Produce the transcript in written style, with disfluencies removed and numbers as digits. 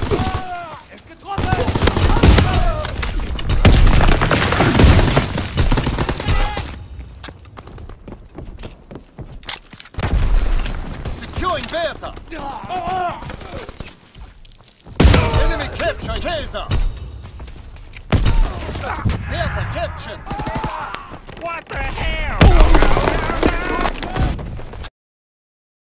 Securing Bertha! Enemy captured Kaiser! Bertha captured! What the hell?